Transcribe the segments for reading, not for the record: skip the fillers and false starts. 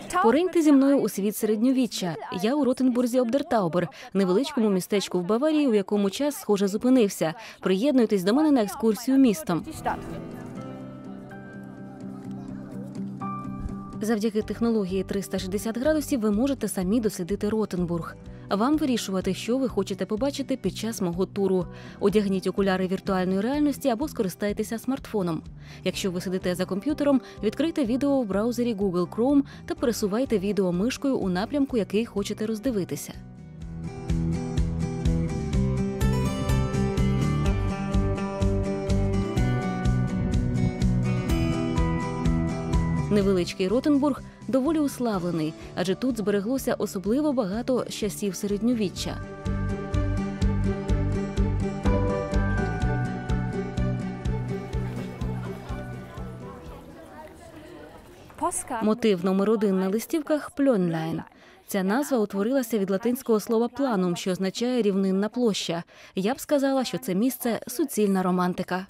Пориньте зі мною у світ середньовіччя. Я у Ротенбурзі Обдертаубер, невеличкому містечку в Баварії, у якому час, схоже, зупинився. Приєднуйтесь до мене на екскурсію містом. Завдяки технології 360 градусів ви можете самі дослідити Ротенбург. Вам вирішувати, що ви хочете побачити під час мого туру. Одягніть окуляри віртуальної реальності або скористайтеся смартфоном. Якщо ви сидите за комп'ютером, відкрийте відео в браузері Google Chrome та пересувайте відео мишкою у напрямку, який хочете роздивитися. Невеличкий Ротенбург доволі уславлений, адже тут збереглося особливо багато з часів середньовіччя. Мотив номер 1 на листівках – Пльонляйн. Ця назва утворилася від латинського слова «планум», що означає «рівнинна площа». Я б сказала, що це місце – суцільна романтика.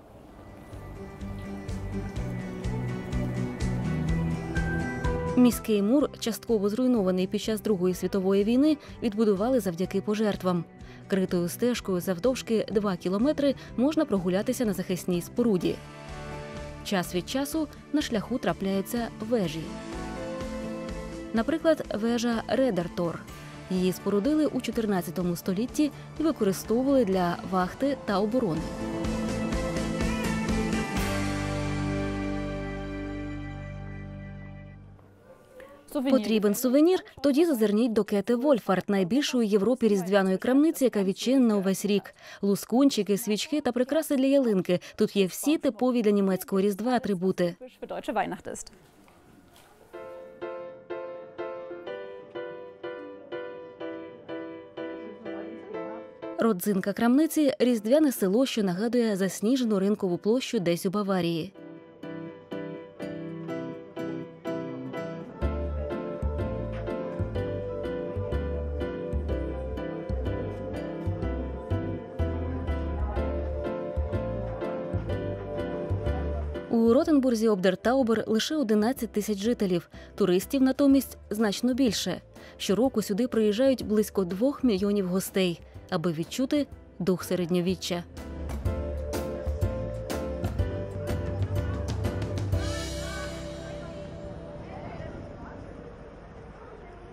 Міський мур, частково зруйнований під час Другої світової війни, відбудували завдяки пожертвам. Критою стежкою завдовжки 2 кілометри можна прогулятися на захисній споруді. Час від часу на шляху трапляються вежі. Наприклад, вежа Редертор. Її спорудили у 14 столітті і використовували для вахти та оборони. Потрібен сувенір? Тоді зазирніть до Кете Вольфард, найбільшої в Європі різдвяної крамниці, яка відчинена увесь рік. Лускунчики, свічки та прикраси для ялинки. Тут є всі типові для німецького Різдва атрибути. Родзинка крамниці – різдвяне село, що нагадує засніжену ринкову площу десь у Баварії. У Ротенбурзі Обдертаубер лише 11 тисяч жителів, туристів натомість значно більше. Щороку сюди приїжджають близько 2 мільйонів гостей, аби відчути дух середньовіччя.